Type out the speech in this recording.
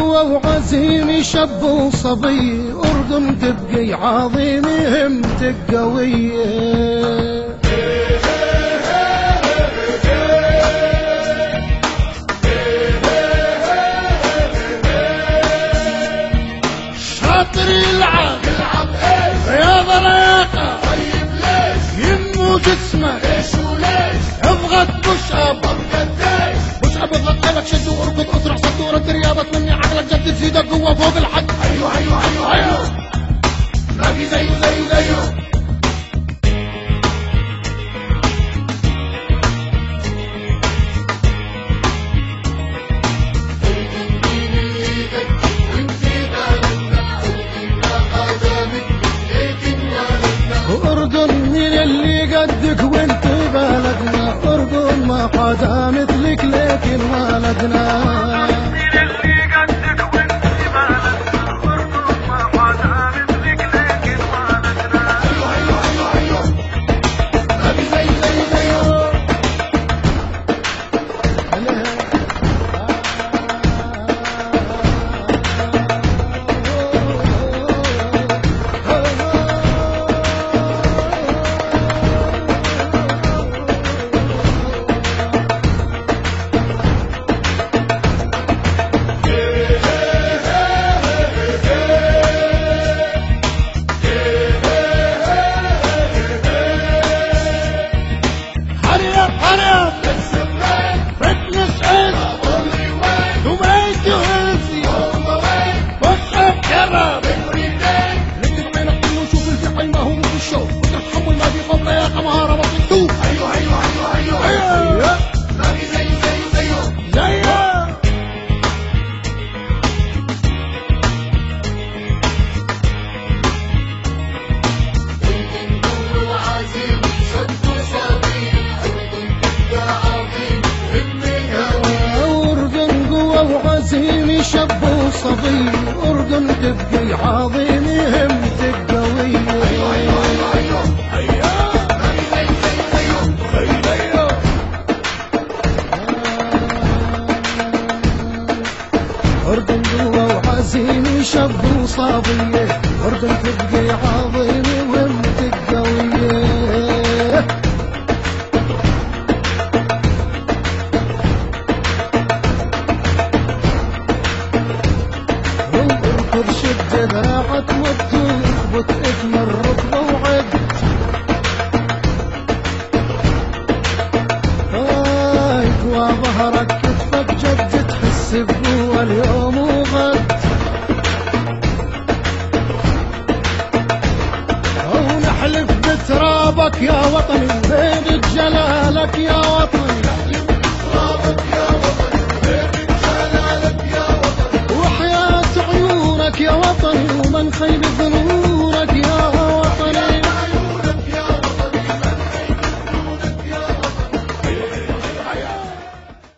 قوة وعزيمي شاب وصبي، أردن تبقي عظيمي همتك قوية. شاطر يلعب رياضة لياقة، طيب ليش ينمو جسمك ليش وليش؟ اضغط بوش اب قديش بوش اب، اضغط قلبك شد واركض اسرع صدورة رياضة تنمي عقلك جدد زيدك قوة فوق الحد. ايوه ايوه ايوه ايوه باقي زيه أردن من اللي قدك وانت بلدنا، أردن ما قاد مثلك لكن ولدنا. عزيمي شاب وصبي، أردن تبقي عظيمي همتك قوية. أردن قوة وعزيمي شاب وصبي، أردن تبقي عظيمي وهمتك قوية. شد ذراعك وتثبت اسم الركبة وعد، قوى ظهرك كتفك جد تحس بقوة اليوم وغد. ونحلف بترابك يا وطني بيد جلالك يا وطني، نحلف بترابك يا وطني بيد جلالك يا وطني، وحياة عيونك يا وطني ومن خيب الذنوب